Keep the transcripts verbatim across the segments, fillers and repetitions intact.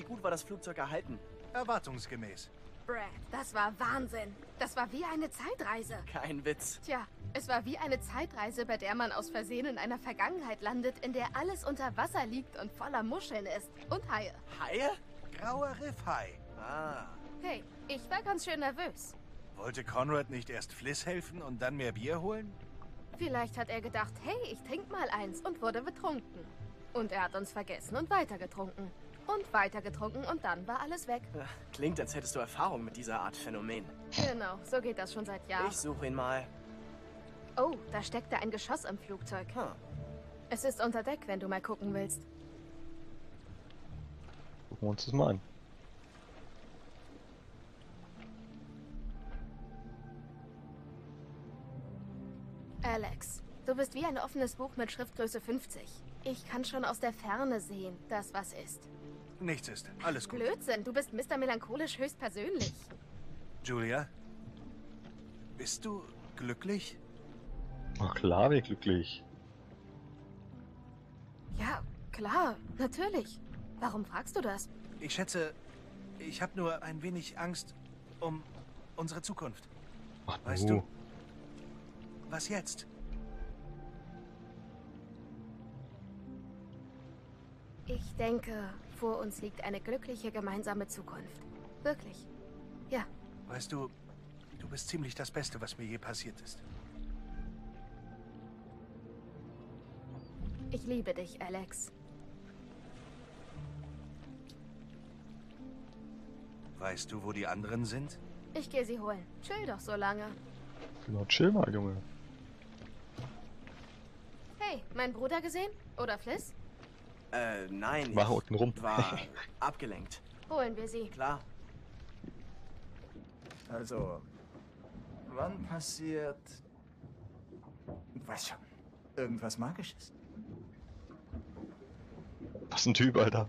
gut war das Flugzeug erhalten? Erwartungsgemäß. Brad, das war Wahnsinn. Das war wie eine Zeitreise. Kein Witz. Tja, es war wie eine Zeitreise, bei der man aus Versehen in einer Vergangenheit landet, in der alles unter Wasser liegt und voller Muscheln ist. Und Haie. Haie? Grauer Riffhai. Ah. Hey, ich war ganz schön nervös. Wollte Conrad nicht erst Fliss helfen und dann mehr Bier holen? Vielleicht hat er gedacht, hey, ich trink mal eins und wurde betrunken. Und er hat uns vergessen und weitergetrunken. Und weitergetrunken und dann war alles weg. Klingt, als hättest du Erfahrung mit dieser Art Phänomen. Genau, so geht das schon seit Jahren. Ich suche ihn mal. Oh, da steckte ein Geschoss im Flugzeug. Huh. Es ist unter Deck, wenn du mal gucken willst. Gucken wir uns das mal an. Alex, du bist wie ein offenes Buch mit Schriftgröße fünfzig. Ich kann schon aus der Ferne sehen, dass was ist. Nichts ist. Alles gut. Blödsinn, du bist Mister Melancholisch höchstpersönlich. Julia? Bist du glücklich? Ach klar, wie glücklich. Ja, klar, natürlich. Warum fragst du das? Ich schätze, ich habe nur ein wenig Angst um unsere Zukunft. Ach Weißt du? Was jetzt? Ich denke, vor uns liegt eine glückliche gemeinsame Zukunft. Wirklich. Ja. Weißt du, du bist ziemlich das Beste, was mir je passiert ist. Ich liebe dich, Alex. Weißt du, wo die anderen sind? Ich gehe sie holen. Chill doch so lange. Genau, chill mal, Junge. Hey, mein Bruder gesehen? Oder Fliss? Äh, nein. War ich unten rum. War abgelenkt. Holen wir sie. Klar. Also, wann passiert... Weiß schon, irgendwas Magisches? Was ein Typ, Alter.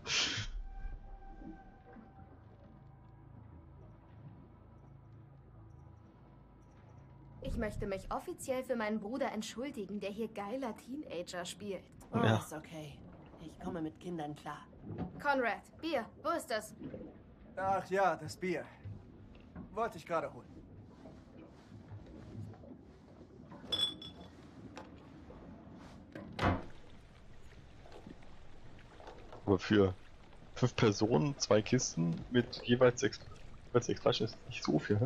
Ich möchte mich offiziell für meinen Bruder entschuldigen, der hier geiler Teenager spielt. Oh, Ja. ist okay. Ich komme mit Kindern klar. Conrad, Bier, wo ist das? Ach ja, das Bier. Wollte ich gerade holen. Aber für fünf Personen, zwei Kisten mit jeweils sechs, jeweils sechs Flaschen ist nicht so viel, hä?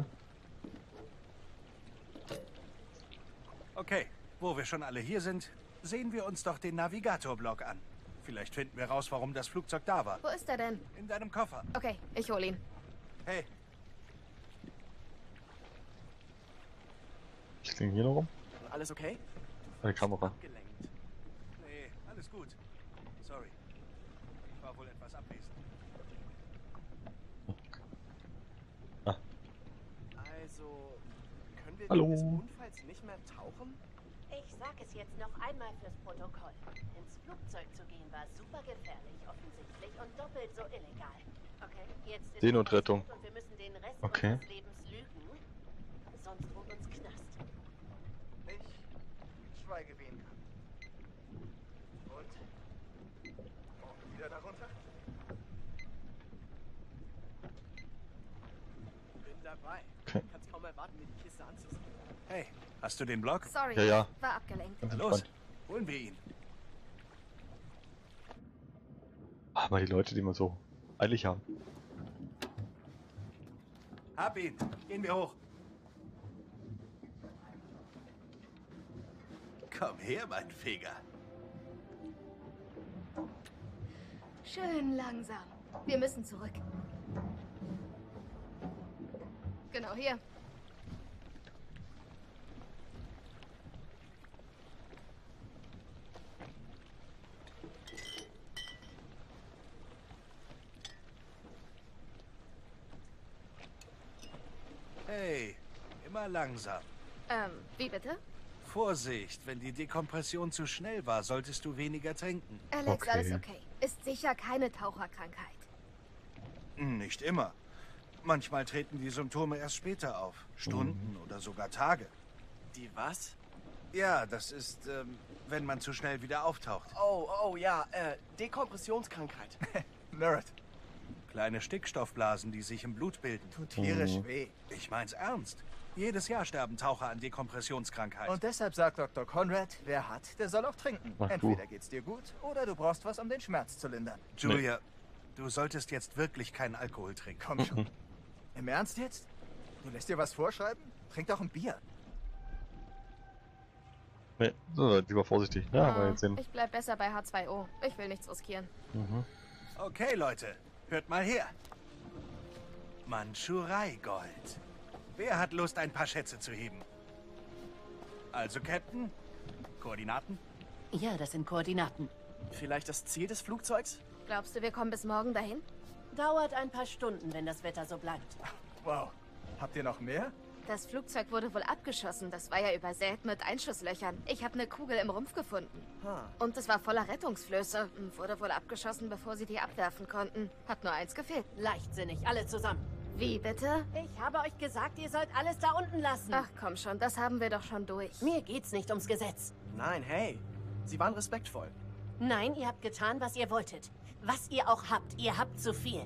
Okay, wo wir schon alle hier sind, sehen wir uns doch den Navigator-Blog an. Vielleicht finden wir raus, warum das Flugzeug da war. Wo ist er denn? In deinem Koffer. Okay, ich hol ihn. Hey, Ich klinge hier noch rum. Alles okay? Eine Kamera. Abgelenkt. nee, alles gut. Sorry. Ich war wohl etwas abwesend. Ah, Also, können wir Hallo. wegen des Unfalls nicht mehr tauchen? Ich sag es jetzt noch einmal fürs Protokoll. Ins Flugzeug zu gehen war super gefährlich, offensichtlich, und doppelt so illegal. Okay, jetzt ist Seenotrettung. es passiert und wir müssen den Rest Okay. unseres Lebens lügen, sonst droht uns Knast. Ich schweige wie ein Kamm. Und? Morgen wieder darunter? Bin dabei. Okay. Kannst kaum erwarten, mir die Kiste anzusehen. Hey, hast du den Blog? Sorry, Ja, ja. war abgelenkt. ganz Na los, entspannt. holen wir ihn. Aber die Leute, die wir so eilig haben. Hab ihn. Gehen wir hoch. Komm her, mein Feger. Schön langsam. Wir müssen zurück. Genau hier. Hey, immer langsam. Ähm, wie bitte? Vorsicht, wenn die Dekompression zu schnell war, solltest du weniger trinken. Alex, Okay. alles okay. Ist sicher keine Taucherkrankheit. Nicht immer. Manchmal treten die Symptome erst später auf. Stunden oder sogar Tage. Die was? Ja, das ist, ähm, wenn man zu schnell wieder auftaucht. Oh, oh ja, äh, Dekompressionskrankheit. Nerd. Kleine Stickstoffblasen, die sich im Blut bilden. Tut tierisch Mhm. weh. Ich mein's ernst. Jedes Jahr sterben Taucher an Dekompressionskrankheit. Und deshalb sagt Doktor Conrad, wer hat, der soll auch trinken. Ach, du. Entweder geht's dir gut oder du brauchst was, um den Schmerz zu lindern. Julia, du solltest jetzt wirklich keinen Alkohol trinken. Komm schon. Im Ernst jetzt? Du lässt dir was vorschreiben? Trink doch ein Bier. Nee, so, lieber vorsichtig. Ja, aber Ah, jetzt sehen. ich bleib besser bei H zwei O. Ich will nichts riskieren. Mhm. Okay, Leute, hört mal her. Mandschurei-Gold. Wer hat Lust, ein paar Schätze zu heben? Also, Captain, Koordinaten? Ja, das sind Koordinaten. Vielleicht das Ziel des Flugzeugs? Glaubst du, wir kommen bis morgen dahin? Dauert ein paar Stunden, wenn das Wetter so bleibt. Wow. Habt ihr noch mehr? Das Flugzeug wurde wohl abgeschossen. Das war ja übersät mit Einschusslöchern. Ich habe eine Kugel im Rumpf gefunden. Ha. Und es war voller Rettungsflöße. Wurde wohl abgeschossen, bevor sie die abwerfen konnten. Hat nur eins gefehlt. Leichtsinnig, alle zusammen. Wie bitte? Ich habe euch gesagt, ihr sollt alles da unten lassen. Ach komm schon, das haben wir doch schon durch. Mir geht's nicht ums Gesetz. Nein, hey. Sie waren respektvoll. Nein, ihr habt getan, was ihr wolltet. Was ihr auch habt, ihr habt zu viel.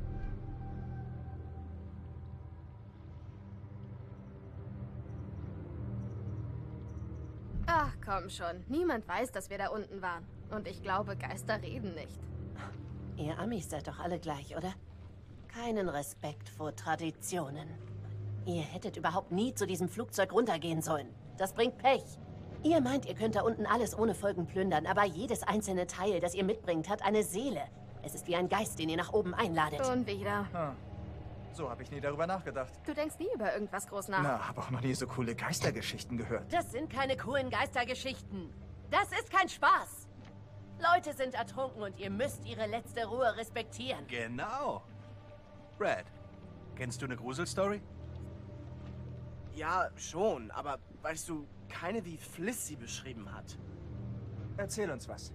Ach komm schon, niemand weiß, dass wir da unten waren. Und ich glaube, Geister reden nicht. Ihr Amis seid doch alle gleich, oder? Keinen Respekt vor Traditionen. Ihr hättet überhaupt nie zu diesem Flugzeug runtergehen sollen. Das bringt Pech. Ihr meint, ihr könnt da unten alles ohne Folgen plündern, aber jedes einzelne Teil, das ihr mitbringt, hat eine Seele. Es ist wie ein Geist, den ihr nach oben einladet. Schon wieder. Hm. So habe ich nie darüber nachgedacht. Du denkst nie über irgendwas groß nach. Na, hab auch noch nie so coole Geistergeschichten gehört. Das sind keine coolen Geistergeschichten. Das ist kein Spaß. Leute sind ertrunken und ihr müsst ihre letzte Ruhe respektieren. Genau. Brad, kennst du eine Gruselstory? Ja, schon, aber weißt du, keine wie Fliss sie beschrieben hat. Erzähl uns was.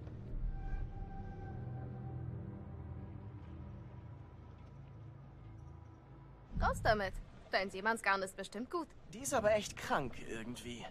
Raus damit. Dein Seemannsgarn ist bestimmt gut. Die ist aber echt krank irgendwie.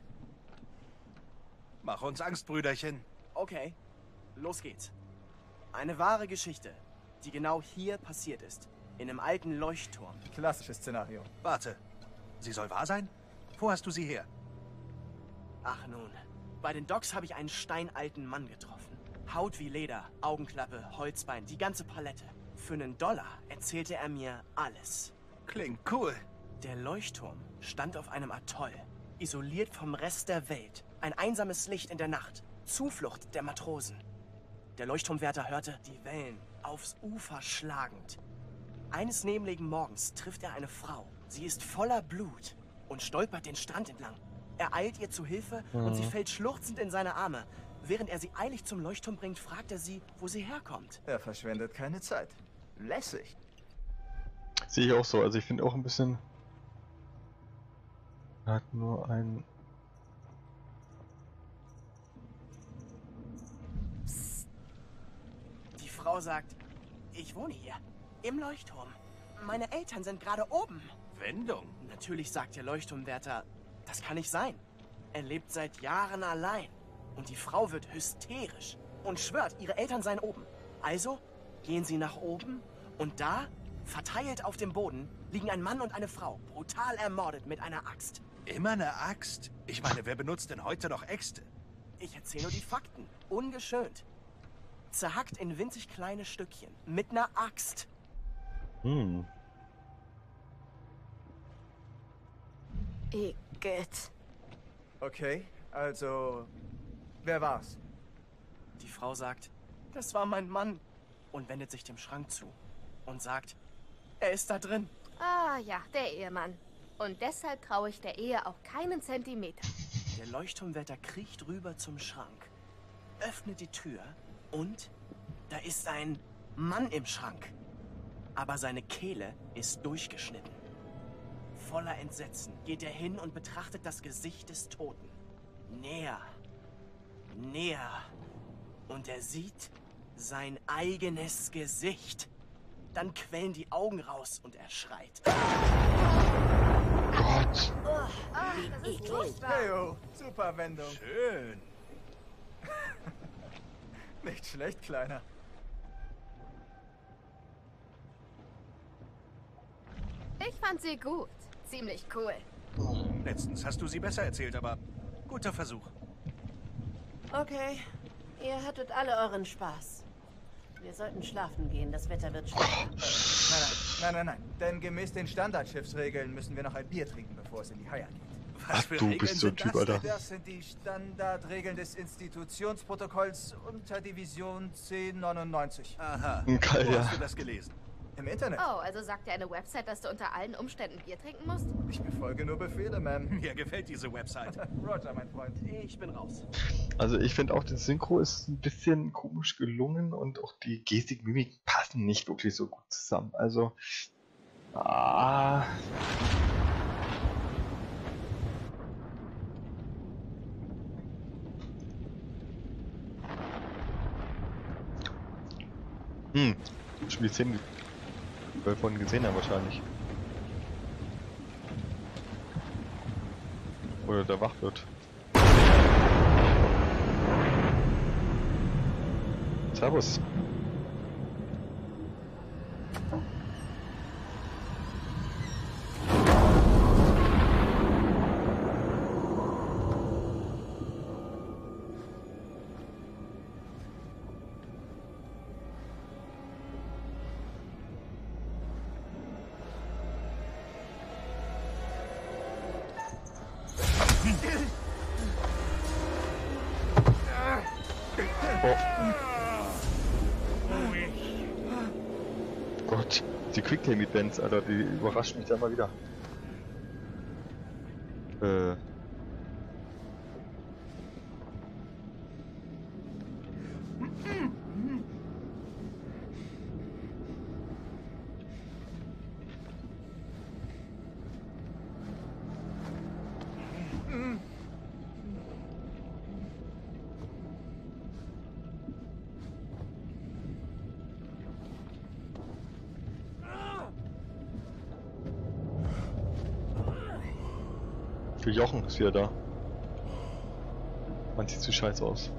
Mach uns Angst, Brüderchen. Okay, los geht's. Eine wahre Geschichte, die genau hier passiert ist. In einem alten Leuchtturm. Klassisches Szenario. Warte, sie soll wahr sein? Wo hast du sie her? Ach nun, bei den Docks habe ich einen steinalten Mann getroffen. Haut wie Leder, Augenklappe, Holzbein, die ganze Palette. Für einen Dollar erzählte er mir alles. Klingt cool. Der Leuchtturm stand auf einem Atoll, isoliert vom Rest der Welt. Ein einsames Licht in der Nacht, Zuflucht der Matrosen. Der Leuchtturmwärter hörte die Wellen aufs Ufer schlagend. Eines nebligen Morgens trifft er eine Frau. Sie ist voller Blut und stolpert den Strand entlang. Er eilt ihr zu Hilfe und sie fällt schluchzend in seine Arme. Während er sie eilig zum Leuchtturm bringt, fragt er sie, wo sie herkommt. Er verschwendet keine Zeit. Lässig. Sehe ich auch so. Also ich finde auch ein bisschen. Er hat nur ein. Die Frau sagt, ich wohne hier, im Leuchtturm. Meine Eltern sind gerade oben. Wendung. Natürlich sagt der Leuchtturmwärter, das kann nicht sein. Er lebt seit Jahren allein. Und die Frau wird hysterisch und schwört, ihre Eltern seien oben. Also gehen sie nach oben und da, verteilt auf dem Boden, liegen ein Mann und eine Frau, brutal ermordet mit einer Axt. Immer eine Axt? Ich meine, wer benutzt denn heute noch Äxte? Ich erzähle nur die Fakten, ungeschönt. Zerhackt in winzig kleine Stückchen, mit einer Axt. Hm. Igitt. Okay, also... Wer war's? Die Frau sagt, das war mein Mann. Und wendet sich dem Schrank zu. Und sagt, er ist da drin. Ah ja, der Ehemann. Und deshalb traue ich der Ehe auch keinen Zentimeter. Der Leuchtturmwärter kriecht rüber zum Schrank, öffnet die Tür und da ist ein Mann im Schrank. Aber seine Kehle ist durchgeschnitten. Voller Entsetzen geht er hin und betrachtet das Gesicht des Toten. Näher, näher. Und er sieht sein eigenes Gesicht. Dann quellen die Augen raus und er schreit. Gott! Ach, das ist furchtbar. Heyo, super Wendung. Schön. Nicht schlecht, Kleiner. Ich fand sie gut. Ziemlich cool. Letztens hast du sie besser erzählt, aber guter Versuch. Okay, ihr hattet alle euren Spaß. Wir sollten schlafen gehen, das Wetter wird schlechter. Nein, nein, nein, nein, nein. Denn gemäß den Standardschiffsregeln müssen wir noch ein Bier trinken, bevor es in die Haia geht. Was Ach, für du Regeln bist so ein sind Typ, das Alter. denn? Das sind die Standardregeln des Institutionsprotokolls unter Division zehn neunundneunzig. Aha. Geil, Wo ja. hast du das gelesen? Im Internet. Oh, also sagt dir eine Website, dass du unter allen Umständen Bier trinken musst? Ich befolge nur Befehle, Ma'am. Mir gefällt diese Website. Roger, mein Freund. Ich bin raus. Also ich finde auch, das Synchro ist ein bisschen komisch gelungen und auch die Gestik, Mimik passen nicht wirklich so gut zusammen. Also, ah, hm, schon die Szenen, die wir vorhin gesehen haben wahrscheinlich. Oder der Wachwirt. Servus. Oh. Gott, die Quicktime-Events, Alter, die überraschen mich da mal wieder. Äh. Für Jochen ist wieder da. Man sieht so scheiße aus.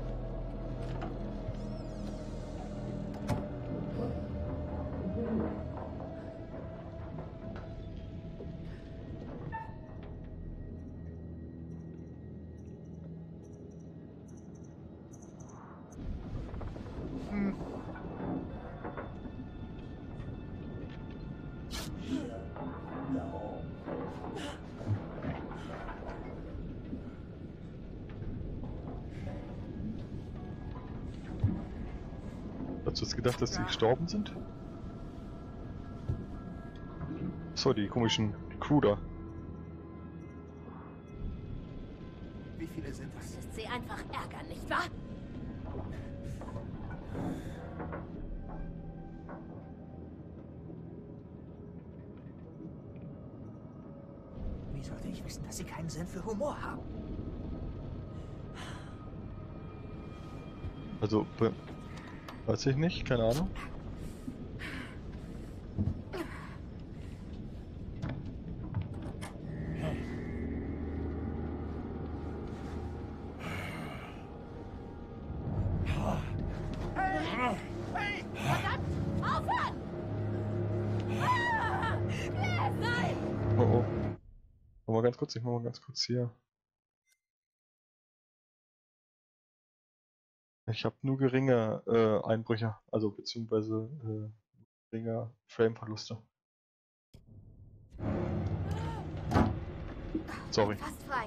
Hast du jetzt gedacht, dass sie gestorben sind? So, die komischen Crew da. Wie viele sind das? Ist sie einfach ärgern, nicht wahr? Wie sollte ich wissen, dass sie keinen Sinn für Humor haben? Also, be- weiß ich nicht, keine Ahnung. Verdammt! Aufhören! Ah! Nein! Oh oh. Mach mal ganz kurz, ich mach mal ganz kurz hier. Ich habe nur geringe äh, Einbrüche, also beziehungsweise äh, geringe Frameverluste. Sorry. Fast frei.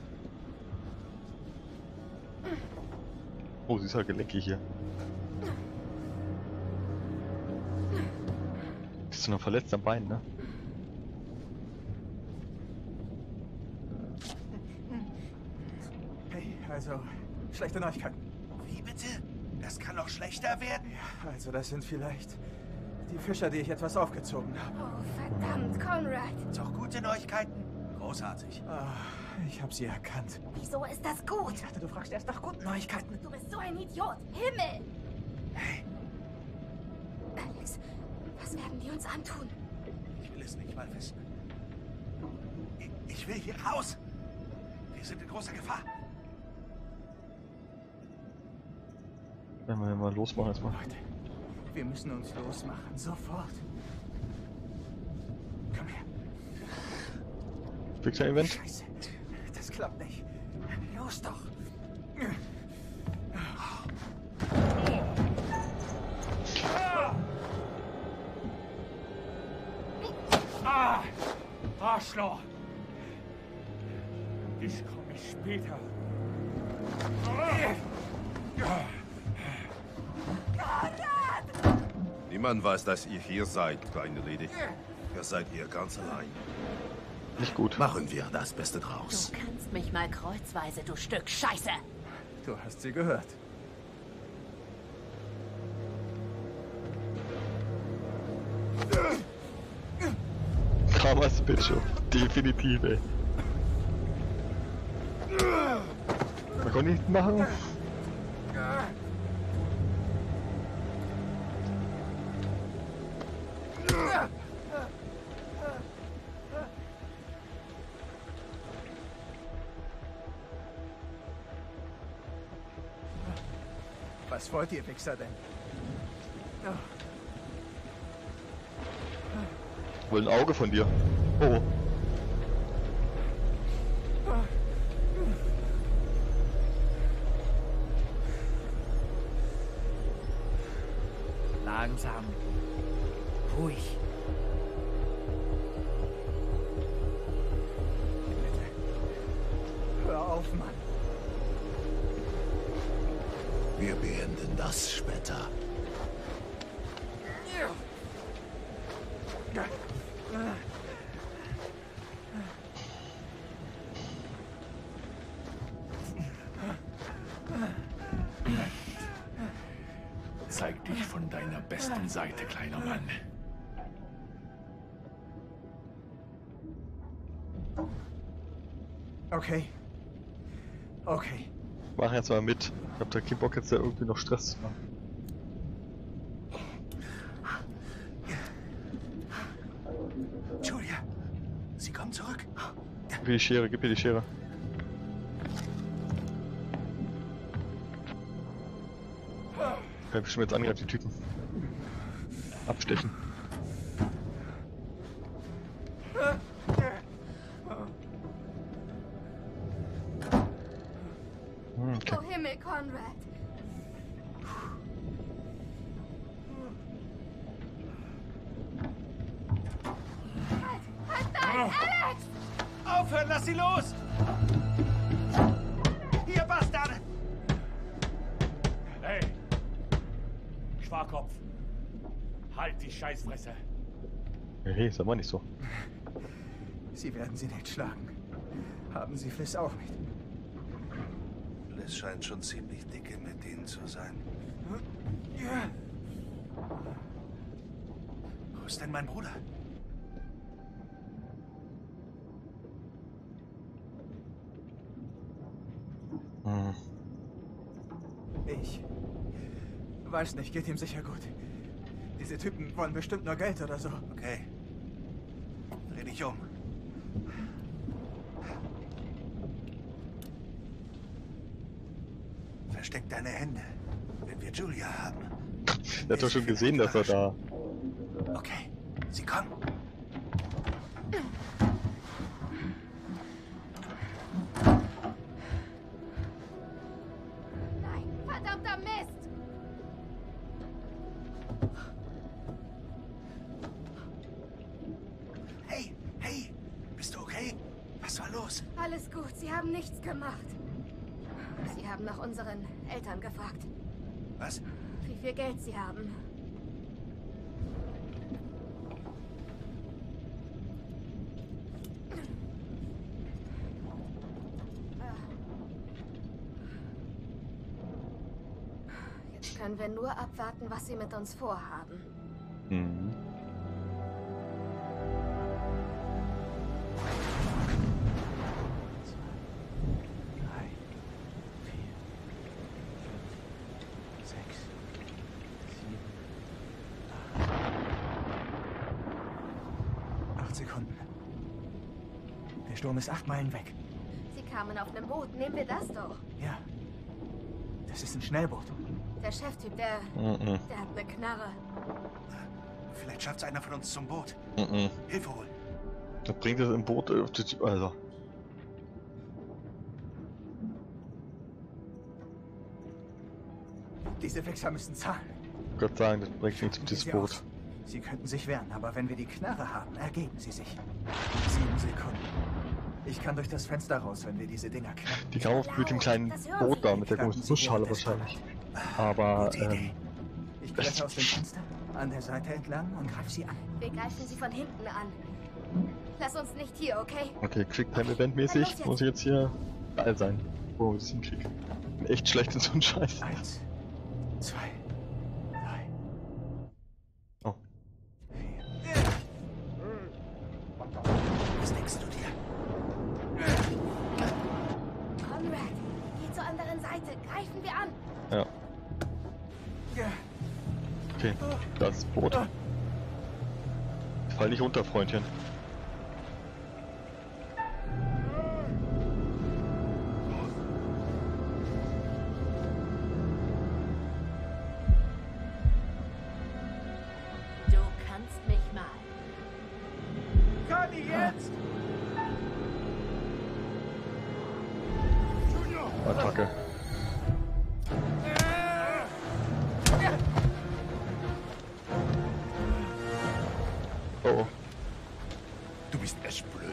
Oh, sie ist halt geleckig hier. Bist du noch verletzt am Bein, ne? Hey, also, schlechte Neuigkeiten. Wie bitte? Das kann noch schlechter werden? Ja, also das sind vielleicht die Fischer, die ich etwas aufgezogen habe. Oh, verdammt, Conrad. Doch gute Neuigkeiten? Großartig. Ah, ich habe sie erkannt. Wieso ist das gut? Ich dachte, du fragst erst nach guten Neuigkeiten. Du bist so ein Idiot. Himmel! Hey, Alex, was werden die uns antun? ich will es nicht mal wissen. Ich, ich will hier raus. Wir sind in großer Gefahr. Wenn wir mal losmachen jetzt mal. Leute, wir müssen uns losmachen. Sofort. Komm her. Entwickler-Event. Scheiße, das klappt nicht. Los doch. Ah! Arschloch! Ich komme später. Niemand weiß, dass ihr hier seid, kleine Lady. Hier seid ihr ganz allein. Nicht gut. Machen wir das Beste draus. Du kannst mich mal kreuzweise, du Stück Scheiße. Du hast sie gehört. Karmas Bitch. Definitiv, ey. Man kann nichts machen. Was wollt ihr, Wichser, denn? Wohl ein Auge von dir. Oh. Langsam. Ruhig. Bitte. Hör auf, Mann. Wir beenden das später. Zeig dich von deiner besten Seite, kleiner Mann. Okay. Okay. Mach jetzt mal mit. Ich hab da keinen Bock jetzt da irgendwie noch Stress zu machen. Julia, sie kommt zurück. Gib mir die Schere, gib mir die Schere. Kann ich schon jetzt angreifen, die Typen. Abstechen. Hm, okay. Oh Himmel, Conrad. Halt, halt nein, Alex! Aufhören, lass sie los! Ihr Bastarde! Hey! Schwarkopf! Halt die Scheißfresse! Hey, sag mal nicht so. Sie werden sie nicht schlagen. Haben Sie Fliss auch nicht. Liz scheint schon ziemlich dicke mit ihnen zu sein. Ja. Wo ist denn mein Bruder? Hm. Ich weiß nicht, geht ihm sicher gut. Diese Typen wollen bestimmt nur Geld oder so. Okay. Dreh dich um. Versteck deine Hände, wenn wir Julia haben. Er hat doch schon gesehen, dass er da... Okay, sie kommen. Nein, verdammter Mist! Hey, hey, bist du okay? Was war los? Alles gut, Sie haben nichts gemacht. Sie haben nach unseren Eltern gefragt, Was? wie viel Geld sie haben. Jetzt können wir nur abwarten, was sie mit uns vorhaben. Mhm. Sekunden. Der Sturm ist acht Meilen weg. Sie kamen auf einem Boot. Nehmen wir das doch. Ja. Das ist ein Schnellboot. Der Cheftyp, der... Mhm. der hat eine Knarre. Vielleicht schafft's einer von uns zum Boot. Mhm. Hilfe holen. Da bringt es im Boot auf die Tür, also. Diese Wichser müssen zahlen. Gott sagen, das bringt nichts auf dieses Sie Boot. aus. Sie könnten sich wehren, aber wenn wir die Knarre haben, ergeben sie sich. Sieben Sekunden. Ich kann durch das Fenster raus, wenn wir diese Dinger knacken. Die kamen mit dem kleinen Boot da, mit der großen Nussschale wahrscheinlich. Aber, Gute Idee. ähm... Ich kletter aus dem Fenster, an der Seite entlang und greife sie an. Wir greifen sie von hinten an. Lass uns nicht hier, okay? Okay, Quick-Time-Event-mäßig muss ich jetzt hier geil sein, wo ich das hinkriege. Bin echt schlecht in so einen Scheiß. Eins, zwei, drei, Oh. vier. Was denkst du dir? Conrad, geh zur anderen Seite. Greifen wir an. Ja. Okay, das ist das Boot. Fall nicht runter, Freundchen. Du kannst mich mal. Conny, jetzt! Attacke. Oh. Du bist echt blöde.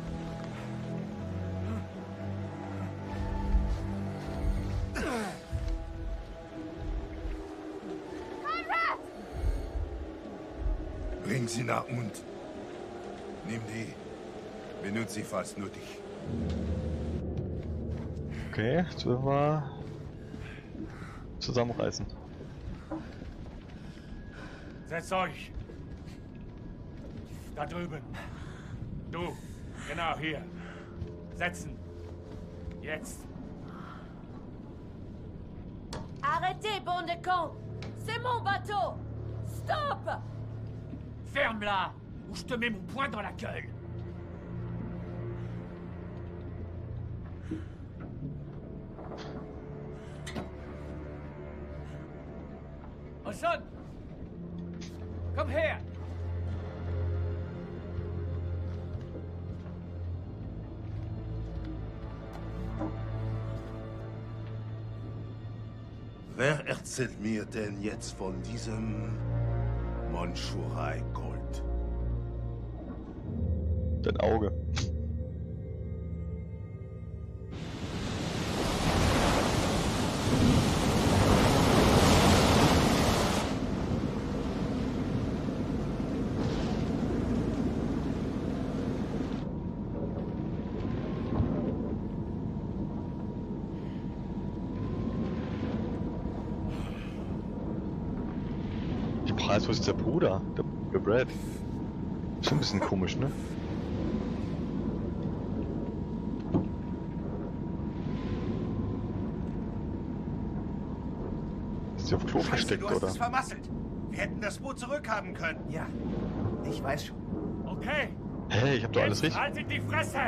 Bring sie nach und nimm die. Benutze sie falls nötig. Okay, jetzt müssen wir zusammenreißen. Setzt euch. Da drüben. Du. Genau hier. Setzen. Jetzt. Arrêtez, bande de cons! C'est mon bateau! Stop! Ferme-la, ou je te mets mon poing dans la gueule. Hassan! Komm her! Wer erzählt mir denn jetzt von diesem Mandschurei-Gold? Dein Auge. Preis, wo ist der Bruder? Der, der Brad. Schon ein bisschen komisch, ne? Ist sie auf Klo Scheiße, versteckt, du hast oder? es vermasselt. Wir hätten das Boot zurückhaben können. Ja, ich weiß schon. Okay. Hey, ich hab doch alles Jetzt richtig. haltet die Fresse!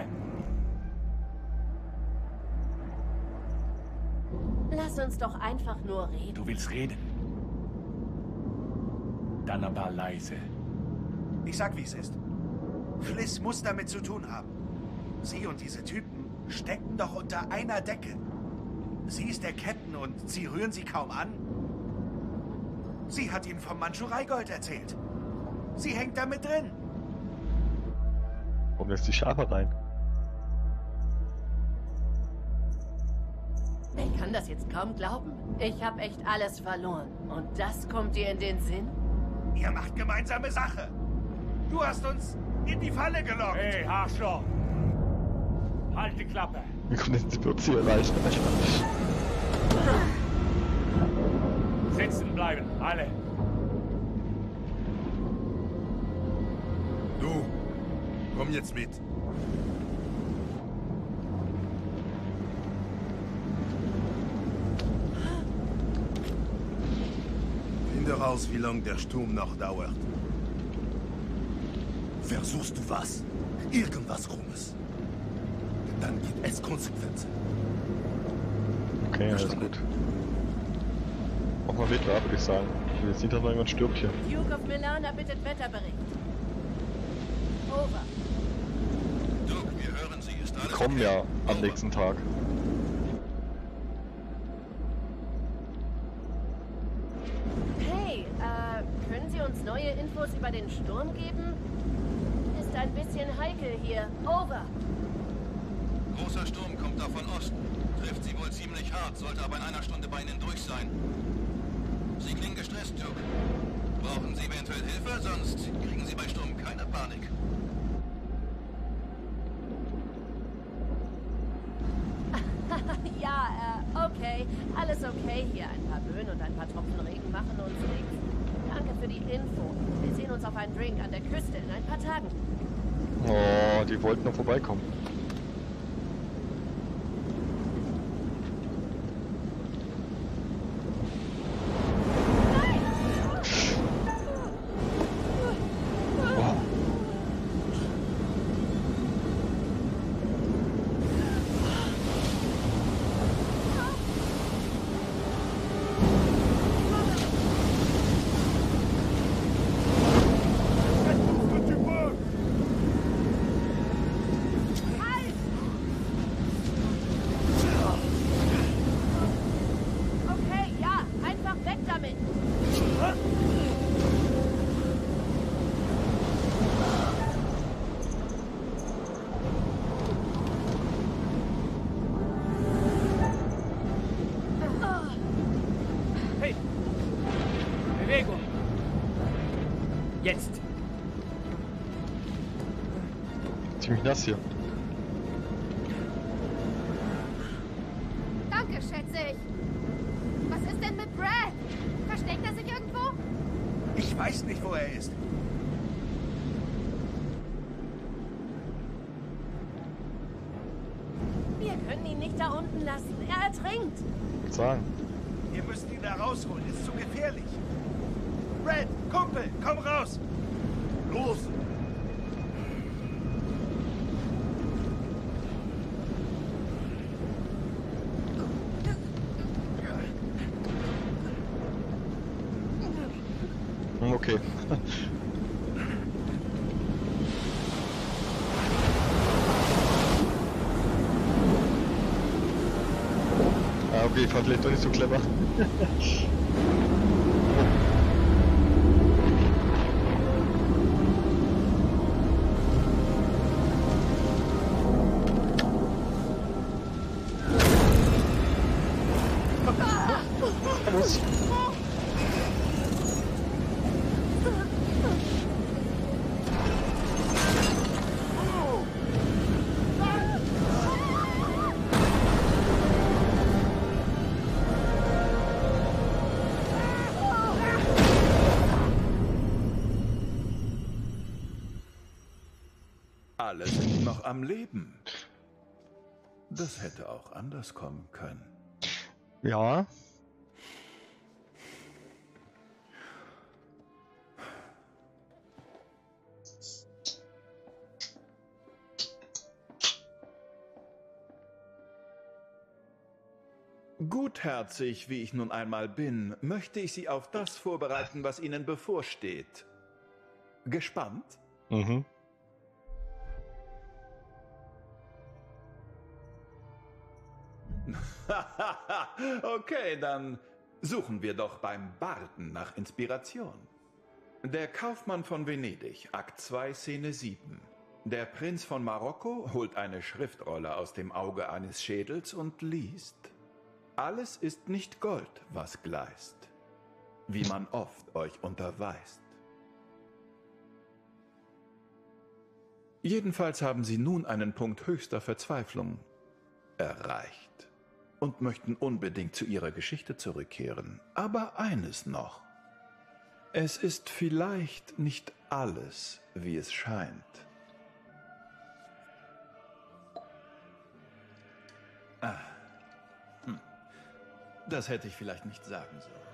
Lass uns doch einfach nur reden. Du willst reden? Dann aber leise. Ich sag, wie es ist. Fliss muss damit zu tun haben. Sie und diese Typen stecken doch unter einer Decke. Sie ist der Captain und sie rühren sie kaum an. Sie hat ihnen vom Mandschurei-Gold erzählt. Sie hängt da mit drin. Warum lässt die Schafe rein? Ich kann das jetzt kaum glauben. Ich habe echt alles verloren. Und das kommt dir in den Sinn? Ihr macht gemeinsame Sache. Du hast uns in die Falle gelockt. Hey, Arschloch! Halt die Klappe! Wie kommt jetzt die Ziel erreichen? Sitzen bleiben, alle! Du, komm jetzt mit. Finde raus, wie lange der Sturm noch dauert. Versuchst du was? Irgendwas Krummes. Dann gibt es Konsequenzen. Okay, alles gut. Mach mal Wetter ab, würde ich sagen. Ich will jetzt nicht, dass noch jemand stirbt hier. Duke of Milana bittet Wetterbericht. Over. kommen ja am nächsten Tag. Hey, äh, können Sie uns neue Infos über den Sturm geben? Ist ein bisschen heikel hier. Over. Großer Sturm kommt da von Osten. Trifft Sie wohl ziemlich hart, sollte aber in einer Stunde bei Ihnen durch sein. Sie klingen gestresst, Duke. Brauchen Sie eventuell Hilfe? Sonst kriegen Sie bei Sturm keine Panik. Ja, äh, okay. Alles okay hier. Ein paar Böen und ein paar Tropfen Regen machen uns nichts. Danke für die Info. Wir sehen uns auf einen Drink an der Küste in ein paar Tagen. Oh, die wollten noch vorbeikommen. Okay, ja, einfach weg damit. Hey! Bewegung! Jetzt! Ziemlich nass hier. Danke, schätze ich. Was ist denn mit Brad? Versteckt er sich irgendwo? Ich weiß nicht, wo er ist. Wir können ihn nicht da unten lassen. Er ertrinkt. Sagen. Wir müssen ihn da rausholen. Ist zu gefährlich. Red, Kumpel, komm raus. Los. Okay. Ah, okay, ich war vielleicht doch nicht so clever. Vamos. Alle sind noch am Leben. Das hätte auch anders kommen können. Ja. Gutherzig, wie ich nun einmal bin, möchte ich Sie auf das vorbereiten, was Ihnen bevorsteht. Gespannt? Mhm. Okay, dann suchen wir doch beim Barden nach Inspiration. Der Kaufmann von Venedig, Akt zwei, Szene sieben. Der Prinz von Marokko holt eine Schriftrolle aus dem Auge eines Schädels und liest: Alles ist nicht Gold, was gleißt, wie man oft euch unterweist. Jedenfalls haben sie nun einen Punkt höchster Verzweiflung erreicht und möchten unbedingt zu ihrer Geschichte zurückkehren. Aber eines noch: Es ist vielleicht nicht alles, wie es scheint. Ah. Hm. Das hätte ich vielleicht nicht sagen sollen.